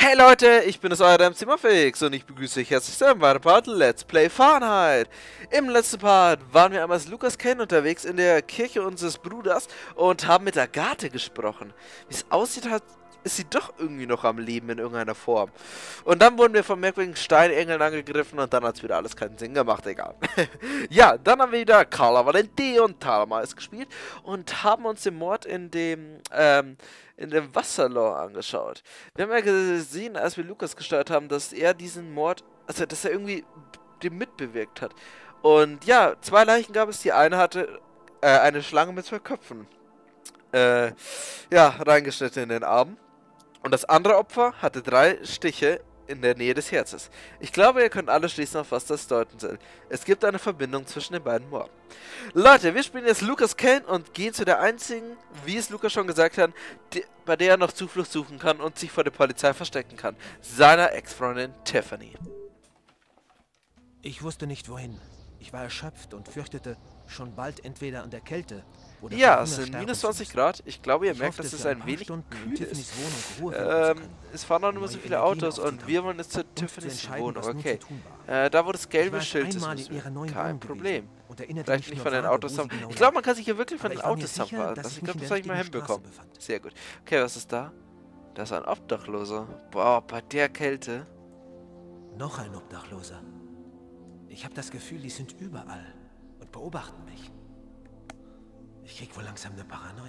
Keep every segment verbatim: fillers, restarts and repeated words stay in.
Hey Leute, ich bin es euer M C Muffix und ich begrüße euch herzlich zu einem weiteren Part Let's Play Fahrenheit. Im letzten Part waren wir einmal als Lukas Kane unterwegs in der Kirche unseres Bruders und haben mit Agathe gesprochen. Wie es aussieht, hat, ist sie doch irgendwie noch am Leben in irgendeiner Form. Und dann wurden wir von merkwürdigen Steinengeln angegriffen und dann hat es wieder alles keinen Sinn gemacht, egal. Ja, dann haben wir wieder Carla Valenti und Talmais gespielt und haben uns den Mord in dem, ähm, in dem Wasserloch angeschaut. Wir haben ja gesehen, als wir Lukas gesteuert haben, dass er diesen Mord, also dass er irgendwie dem mitbewirkt hat. Und ja, zwei Leichen gab es. Die eine hatte äh, eine Schlange mit zwei Köpfen äh, ja, reingeschnitten in den Arm. Und das andere Opfer hatte drei Stiche in der Nähe des Herzens. Ich glaube, ihr könnt alle schließen, auf was das deuten soll. Es gibt eine Verbindung zwischen den beiden Morden. Leute, wir spielen jetzt Lukas Kane und gehen zu der einzigen, wie es Lukas schon gesagt hat, die, bei der er noch Zuflucht suchen kann und sich vor der Polizei verstecken kann. Seiner Ex-Freundin Tiffany. Ich wusste nicht wohin. Ich war erschöpft und fürchtete schon bald entweder an der Kälte oder ja, vor es Hunger sind sterben minus zu zwanzig müssen. Grad. Ich glaube, ihr Ich merkt, hoffte, dass es für ein paar wenig Stunden in kühl Tiffany's ist. Wohnung Ruhe finden zu Ähm, können, es fahren auch nicht mehr so neue viele Energien Autos und aufzutanken wir wollen jetzt zu und zu Tiffany's entscheiden, Wohnung. was nun Okay. zu tun war. Äh, da wo das Ich gelbe war erst Schild ist, einmal müssen in ihrer wir. neuen Kein Wohnung Problem. gewesen und erinnerte Vielleicht mich nicht nur von den vage, Autos wo haben. sie genau Ich glaube, lag. man kann sich hier wirklich von Aber den ich war mir Autos sicher, haben. dass Ich ich mich glaube, in das der habe ich mal richtigen Straße hinbekommen. befand. Sehr gut. Okay, was ist da? Da ist ein Obdachloser. Boah, bei der Kälte. Noch ein Obdachloser. Ich habe das Gefühl, die sind überall und beobachten mich. Ich krieg wohl langsam eine Paranoia.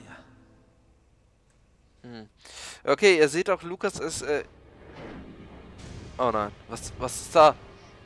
Hm. Okay, ihr seht auch, Lukas ist, äh... Oh nein, was, was ist da?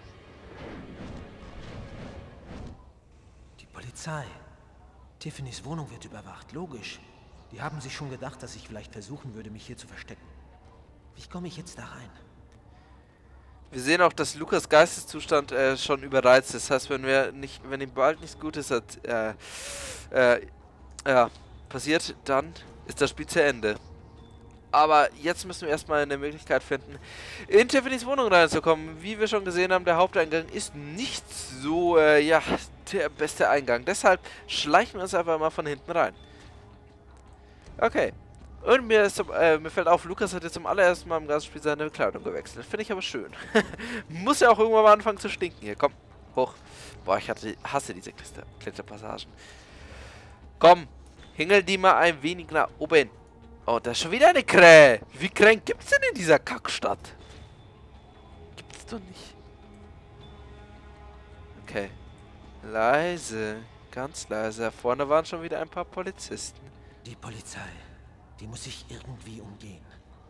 Die Polizei. Tiffany's Wohnung wird überwacht, logisch. Die haben sich schon gedacht, dass ich vielleicht versuchen würde, mich hier zu verstecken. Wie komme ich jetzt da rein? Wir sehen auch, dass Lukas Geisteszustand äh, schon überreizt ist. Das heißt, wenn wir nicht, wenn ihm bald nichts Gutes hat, äh, äh, ja, passiert, dann ist das Spiel zu Ende. Aber jetzt müssen wir erstmal eine Möglichkeit finden, in Tiffany's Wohnung reinzukommen. Wie wir schon gesehen haben, der Haupteingang ist nicht so, äh, ja, der beste Eingang. Deshalb schleichen wir uns einfach mal von hinten rein. Okay. Und mir, ist, äh, mir fällt auf, Lukas hat jetzt zum allerersten Mal im ganzen Spiel seine Kleidung gewechselt. Finde ich aber schön. Muss ja auch irgendwann mal anfangen zu stinken. Hier, komm, hoch. Boah, ich hatte, hasse diese Kletter, Kletterpassagen. Komm, hingel die mal ein wenig nach oben. Oh, da ist schon wieder eine Krähe. Wie viele Krähen gibt es denn in dieser Kackstadt? Gibt's doch nicht. Okay. Leise. Ganz leise. Da vorne waren schon wieder ein paar Polizisten. Die Polizei. Die muss ich irgendwie umgehen.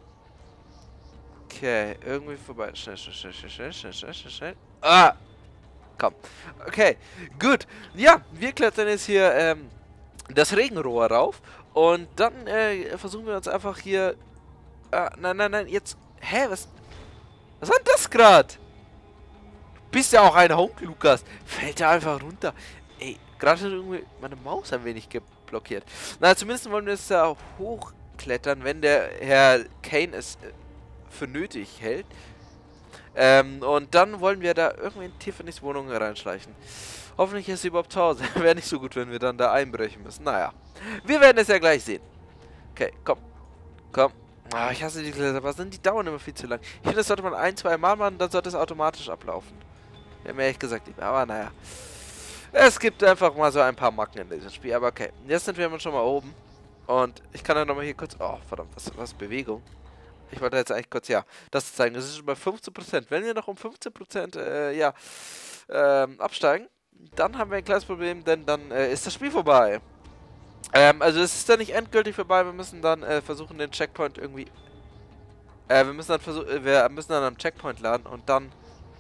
Okay, irgendwie vorbei. Schnell, schnell, schnell, schnell, schnell, schnell, schnell, schnell, schnell. Ah! Komm. Okay, gut. Ja, wir klettern jetzt hier ähm, das Regenrohr rauf. Und dann äh, versuchen wir uns einfach hier... Ah, nein, nein, nein, jetzt... Hä, was... Was war denn das gerade? Du bist ja auch ein Honk, Lukas. Fällt ja einfach runter. Ey, gerade hat irgendwie meine Maus ein wenig geblockiert. Na, zumindest wollen wir jetzt da hochklettern, wenn der Herr Kane es äh, für nötig hält. Ähm, und dann wollen wir da irgendwie in Tiffany's Wohnung reinschleichen. Hoffentlich ist sie überhaupt zu Hause. Wäre nicht so gut, wenn wir dann da einbrechen müssen. Naja. Wir werden es ja gleich sehen. Okay, komm. Komm. Ah, ich hasse die Kletterpassen. Die dauern immer viel zu lang. Ich finde, das sollte man ein, zwei Mal machen, dann sollte es automatisch ablaufen. Wäre mir ehrlich gesagt lieber. Aber naja. Es gibt einfach mal so ein paar Macken in diesem Spiel. Aber okay. Jetzt sind wir schon mal oben. Und ich kann dann nochmal hier kurz... Oh, verdammt. Was, was Bewegung? Ich wollte jetzt eigentlich kurz, ja, das zeigen. Das ist schon bei fünfzehn Prozent. Wenn wir noch um fünfzehn Prozent, äh, ja, ähm, absteigen, dann haben wir ein kleines Problem, denn dann äh, ist das Spiel vorbei. Ähm, also es ist dann nicht endgültig vorbei, wir müssen dann äh, versuchen, den Checkpoint irgendwie... Äh, wir müssen dann versuchen, äh, wir müssen dann am Checkpoint laden und dann...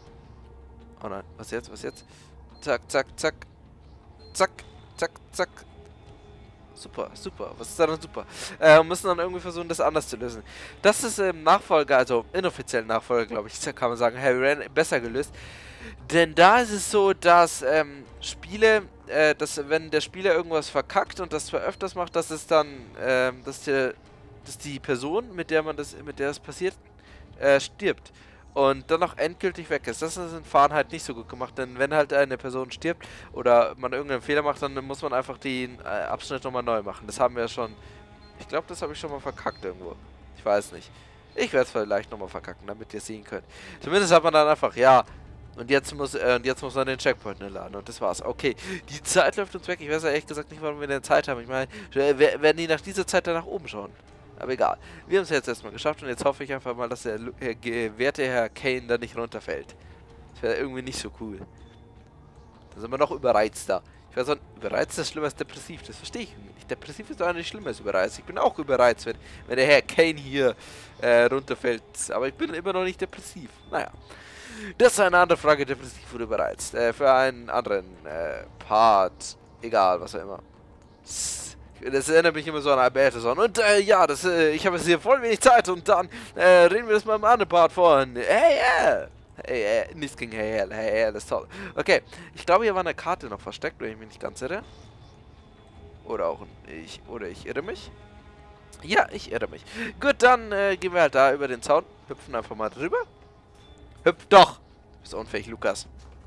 Oh nein, was jetzt, was jetzt? Zack, zack, zack. Zack, zack, zack. Super, super. Was ist daran super? Äh, müssen dann irgendwie versuchen, das anders zu lösen. Das ist im Nachfolger, also inoffiziellen Nachfolger, glaube ich, kann man sagen, Heavy Rain besser gelöst. Denn da ist es so, dass ähm, Spiele, äh, dass wenn der Spieler irgendwas verkackt und das zwar öfters macht, dass es dann, ähm, dass der, dass die Person, mit der man das, mit der es passiert, äh, stirbt. Und dann auch endgültig weg ist. Das ist in Fahrenheit nicht so gut gemacht, denn wenn halt eine Person stirbt oder man irgendeinen Fehler macht, dann muss man einfach den äh, Abschnitt nochmal neu machen. Das haben wir ja schon, ich glaube, das habe ich schon mal verkackt irgendwo. Ich weiß nicht. Ich werde es vielleicht nochmal verkacken, damit ihr es sehen könnt. Zumindest hat man dann einfach, ja, und jetzt muss äh, und jetzt muss man den Checkpoint nur laden und das war's. Okay, die Zeit läuft uns weg. Ich weiß ja ehrlich gesagt nicht, warum wir denn Zeit haben. Ich meine, werden die nach dieser Zeit dann nach oben schauen? Aber egal. Wir haben es jetzt erstmal geschafft und jetzt hoffe ich einfach mal, dass der äh, werte Herr Kane da nicht runterfällt. Das wäre irgendwie nicht so cool. Da sind wir noch überreizter. Ich weiß auch, überreizt ist schlimmer als depressiv. Das verstehe ich nicht. Depressiv ist doch nicht schlimmer als überreizt. Ich bin auch überreizt, wenn, wenn der Herr Kane hier äh, runterfällt. Aber ich bin immer noch nicht depressiv. Naja. Das ist eine andere Frage, depressiv oder überreizt. Äh, für einen anderen äh, Part. Egal, was auch immer. Das erinnert mich immer so an Alberteson. Und äh, ja, das, äh, ich habe jetzt hier voll wenig Zeit. Und dann äh, reden wir das mal im anderen Part von. Hey, yeah! Hey, hey, nichts gegen Hey, hey, hey, hey, das ist toll. Okay, ich glaube, hier war eine Karte noch versteckt, wenn ich mich nicht ganz irre. Oder auch ich, oder ich irre mich. Ja, ich irre mich. Gut, dann äh, gehen wir halt da über den Zaun. Hüpfen einfach mal drüber. Hüpf doch! Du bist unfähig, Lukas.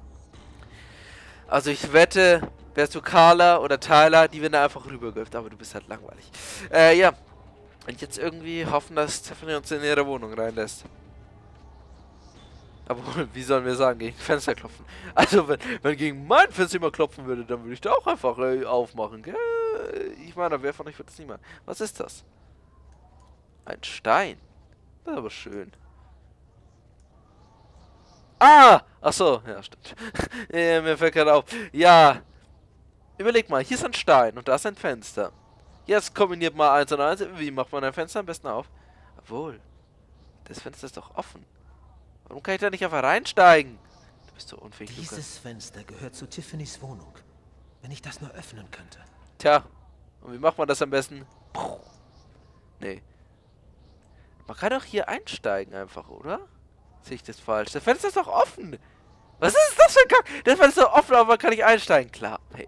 Also ich wette, wärst du Carla oder Tyler, die werden da einfach rübergehüpft, aber du bist halt langweilig. Äh, ja. Und jetzt irgendwie hoffen, dass Tiffany uns in ihre Wohnung reinlässt. Aber wie sollen wir sagen, gegen Fenster klopfen? Also wenn, wenn gegen mein Fenster jemand klopfen würde, dann würde ich da auch einfach äh, aufmachen, gell? Ich meine, wer von euch wird das nicht machen? Was ist das? Ein Stein. Das ist aber schön. Ah! Achso, ja, stimmt. ja, mir fällt gerade auf. Ja. Überleg mal, hier ist ein Stein und da ist ein Fenster. Jetzt kombiniert mal eins und eins. Wie macht man ein Fenster am besten auf? Obwohl, das Fenster ist doch offen. Warum kann ich da nicht einfach reinsteigen? Du bist so unfähig, Dieses Lukas. Fenster gehört zu Tiffany's Wohnung. Wenn ich das nur öffnen könnte. Tja, und wie macht man das am besten? Nee. Man kann doch hier einsteigen einfach, oder? Sehe ich das falsch? Das Fenster ist doch offen. Was ist das für ein Kack? Das Fenster ist doch offen, aber man kann nicht einsteigen. Klar, hey.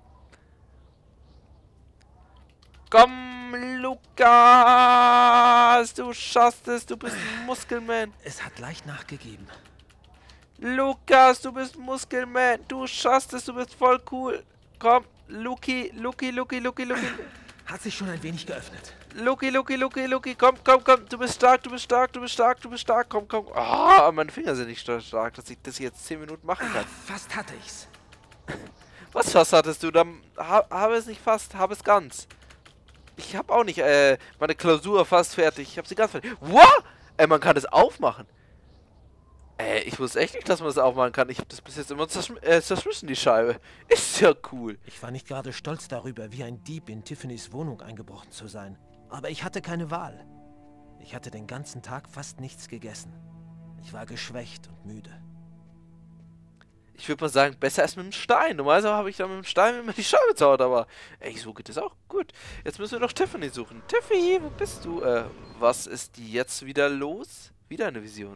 Komm, Lukas! Du schaffst es, du bist ein Muskelman. Es hat leicht nachgegeben. Lukas, du bist Muskelman. Du schaffst es, du bist voll cool. Komm, Luki, Luki, Luki, Luki, Luki. Hat sich schon ein wenig geöffnet. Luki, Luki, Luki, Luki, komm, komm, komm. Du bist stark, du bist stark, du bist stark, du bist stark. Komm, komm. Ah, meine Finger sind nicht so stark, dass ich das jetzt zehn Minuten machen kann. Ah, fast hatte ich's. Was fast hattest du? Dann ha, habe es nicht fast, habe es ganz. Ich habe auch nicht äh, meine Klausur fast fertig. Ich habe sie ganz fertig. What? Ey, man kann das aufmachen. Ey, ich wusste echt nicht, dass man das aufmachen kann. Ich habe das bis jetzt immer zerschm äh, zerschmissen, die Scheibe. Ist ja cool. Ich war nicht gerade stolz darüber, wie ein Dieb in Tiffany's Wohnung eingebrochen zu sein. Aber ich hatte keine Wahl. Ich hatte den ganzen Tag fast nichts gegessen. Ich war geschwächt und müde. Ich würde mal sagen, besser als mit dem Stein. Normalerweise habe ich dann mit dem Stein immer die Scheibe zaubert, aber ey, so geht es auch. Gut, jetzt müssen wir noch Tiffany suchen. Tiffy, wo bist du? Äh, was ist jetzt wieder los? Wieder eine Vision.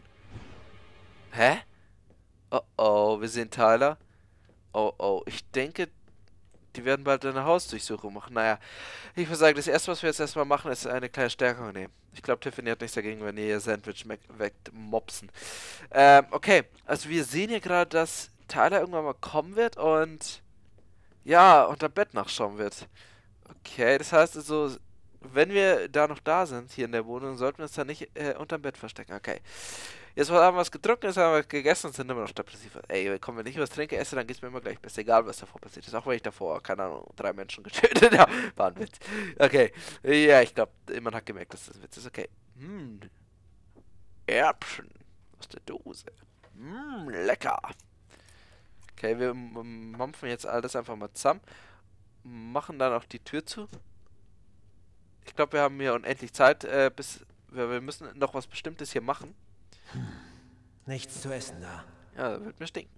Hä? Oh oh, wir sehen Tyler. Oh oh, ich denke, die werden bald eine Hausdurchsuchung machen. Naja, ich würde sagen, das erste, was wir jetzt erstmal machen, ist eine kleine Stärkung nehmen. Ich glaube, Tiffany hat nichts dagegen, wenn ihr ihr Sandwich wegmopsen. Ähm, okay, also wir sehen hier gerade, dass Tyler irgendwann mal kommen wird und ja, unter Bett nachschauen wird. Okay, das heißt also, wenn wir da noch da sind, hier in der Wohnung, sollten wir uns da nicht äh, unterm Bett verstecken. Okay. Jetzt haben wir was getrunken, jetzt haben wir gegessen und sind immer noch depressiv. Ey, komm, wenn ich was trinke, esse, dann geht's mir immer gleich besser. Egal, was davor passiert ist. Auch wenn ich davor, keine Ahnung, drei Menschen getötet habe. War ein Witz. Okay. Ja, ich glaube, man hat gemerkt, dass das ein Witz ist. Okay. Hm. Erbsen. Aus der Dose. Hm, lecker. Okay, wir mampfen jetzt alles einfach mal zusammen. Machen dann auch die Tür zu. Ich glaube, wir haben hier unendlich Zeit, äh, bis wir, wir müssen noch was Bestimmtes hier machen. Hm. Nichts zu essen da. Ja, das wird mir stinken.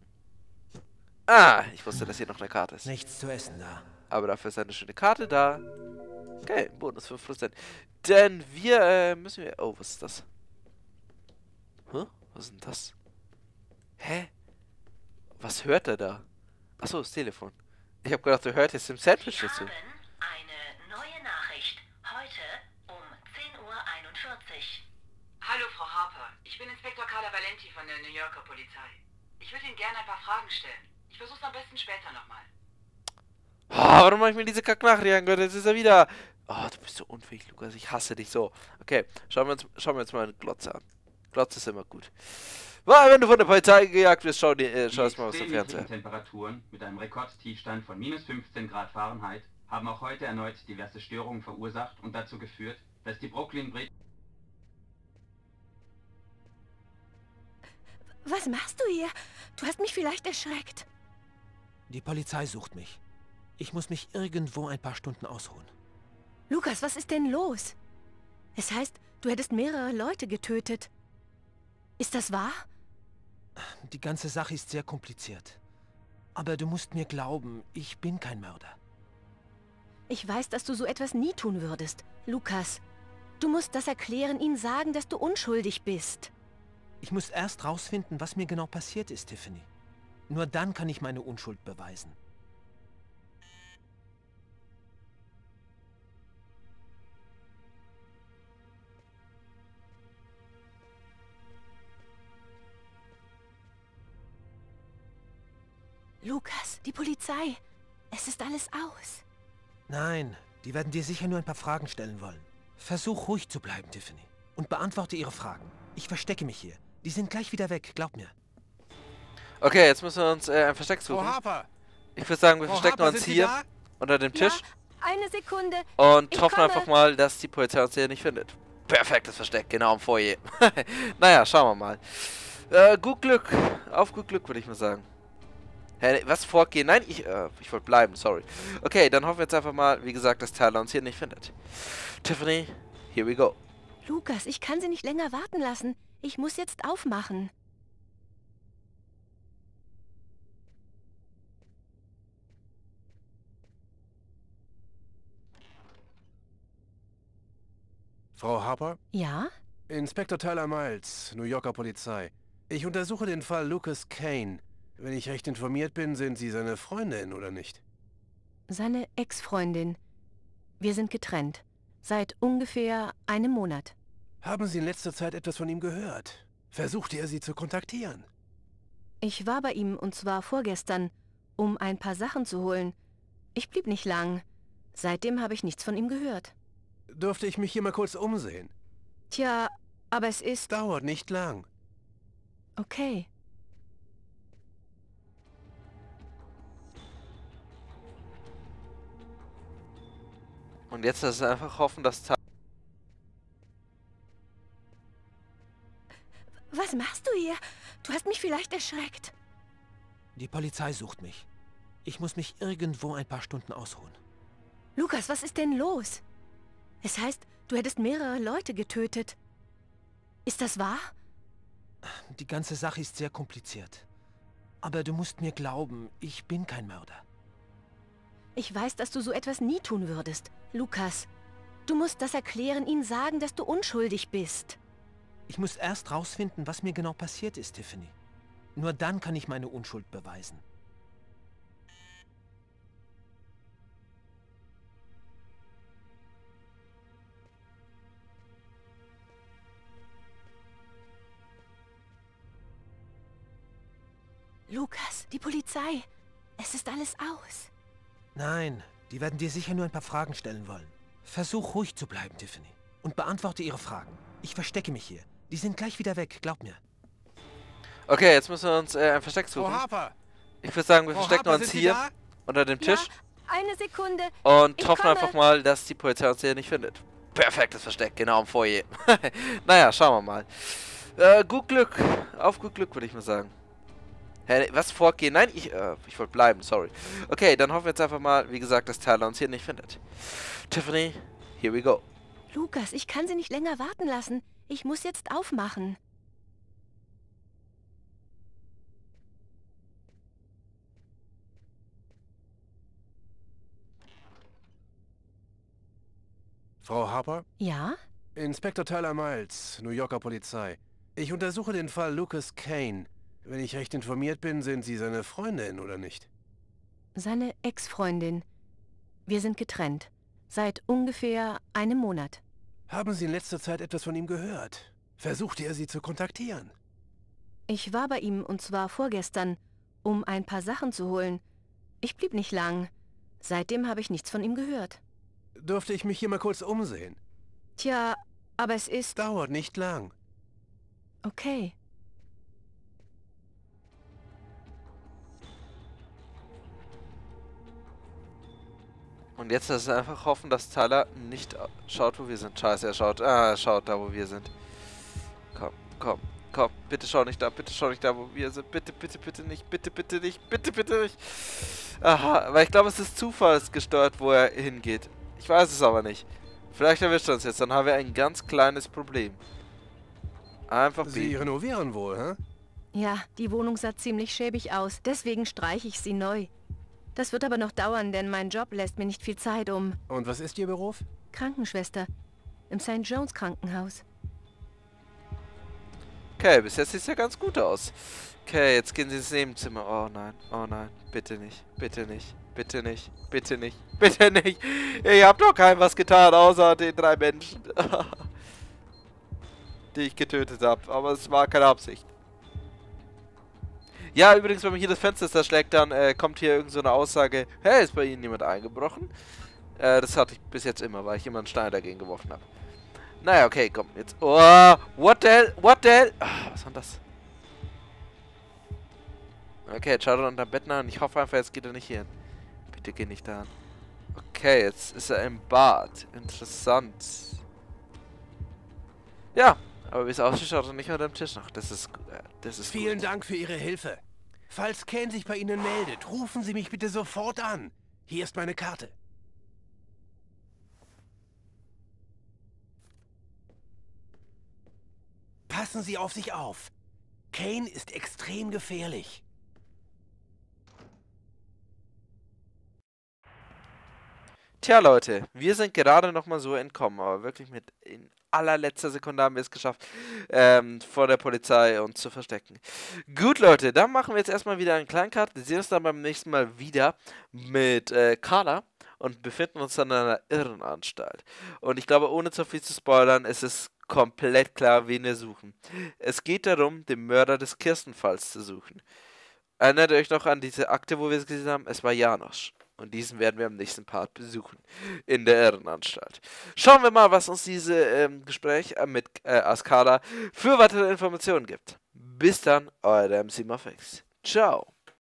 Ah, ich wusste, dass hier noch eine Karte ist. Nichts zu essen da. Aber dafür ist eine schöne Karte da. Okay, Bonus fünf Prozent. Denn wir äh, müssen wir... Oh, was ist das? Hä? Was ist denn das? Hä? Was hört er da? Achso, das Telefon. Ich habe gedacht, du hört jetzt im Sandwich dazu. Wir haben eine neue Nachricht. Heute um zehn Uhr einundvierzig. Hallo, Frau Harper. Ich bin Inspektor Carla Valenti von der New Yorker Polizei. Ich würde Ihnen gerne ein paar Fragen stellen. Ich versuche es am besten später nochmal. Oh, warum mache ich mir diese Kacknachricht angehört? Jetzt ist er wieder... Oh, du bist so unfähig, Lukas. Ich hasse dich so. Okay, schauen wir uns, schauen wir uns mal eine Glotze an. Glotz ist immer gut. Weil wenn du von der Polizei gejagt wirst, schau dir, äh, schau es mal aus dem Fernseher. Temperaturen mit einem Rekordtiefstand von minus fünfzehn Grad Fahrenheit haben auch heute erneut diverse Störungen verursacht und dazu geführt, dass die Brooklyn Bridge... Was machst du hier? Du hast mich vielleicht erschreckt. Die Polizei sucht mich. Ich muss mich irgendwo ein paar Stunden ausruhen. Lukas, was ist denn los? Es heißt, du hättest mehrere Leute getötet. Ist das wahr? Die ganze Sache ist sehr kompliziert. Aber du musst mir glauben, ich bin kein Mörder. Ich weiß, dass du so etwas nie tun würdest. Lukas, du musst das erklären, ihnen sagen, dass du unschuldig bist. Ich muss erst rausfinden, was mir genau passiert ist, Tiffany. Nur dann kann ich meine Unschuld beweisen. Lukas, die Polizei. Es ist alles aus. Nein, die werden dir sicher nur ein paar Fragen stellen wollen. Versuch ruhig zu bleiben, Tiffany. Und beantworte ihre Fragen. Ich verstecke mich hier. Die sind gleich wieder weg, glaub mir. Okay, jetzt müssen wir uns äh, ein Versteck suchen. Frau Harper! Ich würde sagen, wir Frau verstecken Harper, uns sind Sie hier da? unter dem Tisch. Ja, eine Sekunde. Und Ich hoffen komme. einfach mal, dass die Polizei uns hier nicht findet. Perfektes Versteck, genau im Foyer. Naja, schauen wir mal. Äh, gut Glück. Auf gut Glück, würde ich mal sagen. Hä, was vorgehen? Nein, ich, äh, ich wollte bleiben, sorry. Okay, dann hoffen wir jetzt einfach mal, wie gesagt, dass Tyler uns hier nicht findet. Tiffany, here we go. Lukas, ich kann sie nicht länger warten lassen. Ich muss jetzt aufmachen. Frau Harper? Ja? Inspektor Tyler Miles, New Yorker Polizei. Ich untersuche den Fall Lucas Kane. Wenn ich recht informiert bin, sind Sie seine Freundin, oder nicht? Seine Ex-Freundin. Wir sind getrennt. Seit ungefähr einem Monat. Haben Sie in letzter Zeit etwas von ihm gehört? Versuchte er, Sie zu kontaktieren? Ich war bei ihm, und zwar vorgestern, um ein paar Sachen zu holen. Ich blieb nicht lang. Seitdem habe ich nichts von ihm gehört. Dürfte ich mich hier mal kurz umsehen? Tja, aber es ist... Dauert nicht lang. Okay. Und jetzt ist es einfach hoffen, dass Tyler... Was machst du hier? Du hast mich vielleicht erschreckt. Die Polizei sucht mich. Ich muss mich irgendwo ein paar Stunden ausruhen. Lukas, was ist denn los? Es heißt, du hättest mehrere Leute getötet. Ist das wahr? Die ganze Sache ist sehr kompliziert. Aber du musst mir glauben, ich bin kein Mörder. Ich weiß, dass du so etwas nie tun würdest. Lukas, du musst das erklären, ihnen sagen, dass du unschuldig bist. Ich muss erst rausfinden, was mir genau passiert ist, Tiffany. Nur dann kann ich meine Unschuld beweisen. Lukas, die Polizei. Es ist alles aus. Nein, die werden dir sicher nur ein paar Fragen stellen wollen. Versuch ruhig zu bleiben, Tiffany. Und beantworte ihre Fragen. Ich verstecke mich hier. Die sind gleich wieder weg, glaub mir. Okay, jetzt müssen wir uns äh, ein Versteck Frau suchen. Harper! Ich würde sagen, wir Frau verstecken Harper, uns sind Sie hier da? unter dem Ja, Tisch. eine Sekunde. Und Ich hoffen komme. einfach mal, dass die Polizei uns hier nicht findet. Perfektes Versteck, genau im Foyer. Naja, schauen wir mal. Äh, gut Glück. Auf gut Glück, würde ich mal sagen. Hä, was vorgehen? Nein, ich, äh, ich wollte bleiben, sorry. Okay, dann hoffen wir jetzt einfach mal, wie gesagt, dass Tyler uns hier nicht findet. Tiffany, here we go. Lukas, ich kann sie nicht länger warten lassen. Ich muss jetzt aufmachen. Frau Harper? Ja? Inspektor Tyler Miles, New Yorker Polizei. Ich untersuche den Fall Lucas Kane. Wenn ich recht informiert bin, sind Sie seine Freundin, oder nicht? Seine Ex-Freundin. Wir sind getrennt. Seit ungefähr einem Monat. Haben Sie in letzter Zeit etwas von ihm gehört? Versuchte er, Sie zu kontaktieren? Ich war bei ihm, und zwar vorgestern, um ein paar Sachen zu holen. Ich blieb nicht lang. Seitdem habe ich nichts von ihm gehört. Dürfte ich mich hier mal kurz umsehen? Tja, aber es ist... Dauert nicht lang. Okay. Und jetzt ist es einfach hoffen, dass Tyler nicht schaut, wo wir sind. Scheiße, er schaut. Ah, er schaut da, wo wir sind. Komm, komm, komm. Bitte schau nicht da, bitte schau nicht da, wo wir sind. Bitte, bitte, bitte nicht. Bitte, bitte nicht. Bitte, bitte nicht. Aha, weil ich glaube, es ist zufallsgesteuert, wo er hingeht. Ich weiß es aber nicht. Vielleicht erwischt er uns jetzt, dann haben wir ein ganz kleines Problem. Einfach Sie biegen. renovieren wohl, hä? Ja, die Wohnung sah ziemlich schäbig aus, deswegen streiche ich sie neu. Das wird aber noch dauern, denn mein Job lässt mir nicht viel Zeit um. Und was ist Ihr Beruf? Krankenschwester im Sankt John's Krankenhaus. Okay, bis jetzt sieht es ja ganz gut aus. Okay, jetzt gehen sie ins Nebenzimmer. Oh nein, oh nein, bitte nicht, bitte nicht, bitte nicht, bitte nicht, bitte nicht. Ich hab doch keinem was getan, außer den drei Menschen, die ich getötet habe. Aber es war keine Absicht. Ja, übrigens, wenn man hier das Fenster zerschlägt, dann äh, kommt hier irgend so eine Aussage, hey, ist bei Ihnen jemand eingebrochen? Äh, das hatte ich bis jetzt immer, weil ich immer einen Stein dagegen geworfen habe. Naja, okay, komm, jetzt. Oh, what the hell, what the hell? Ah, was war das? Okay, jetzt schaut er unter dem Bett nach und ich hoffe einfach, jetzt geht er nicht hier hin. Bitte geh nicht da hin. Okay, jetzt ist er im Bad. Interessant. Ja, aber wie es aussieht, schaut er nicht unter dem Tisch nach. Das ist, äh, das ist Vielen gut. Dank für Ihre Hilfe. Falls Kane sich bei Ihnen meldet, rufen Sie mich bitte sofort an. Hier ist meine Karte. Passen Sie auf sich auf. Kane ist extrem gefährlich. Tja, Leute, wir sind gerade noch mal so entkommen, aber wirklich mit in allerletzter Sekunde haben wir es geschafft, ähm, vor der Polizei uns zu verstecken. Gut, Leute, dann machen wir jetzt erstmal wieder einen kleinen Cut. Wir sehen uns dann beim nächsten Mal wieder mit äh, Carla und befinden uns dann in einer Irrenanstalt. Und ich glaube, ohne zu viel zu spoilern, ist es komplett klar, wen wir suchen. Es geht darum, den Mörder des Kirstenfalls zu suchen. Erinnert ihr euch noch an diese Akte, wo wir es gesehen haben? Es war Janosch. Und diesen werden wir im nächsten Part besuchen. In der Irrenanstalt. Schauen wir mal, was uns dieses ähm, Gespräch äh, mit äh, Askala für weitere Informationen gibt. Bis dann, euer M C Muffix. Ciao.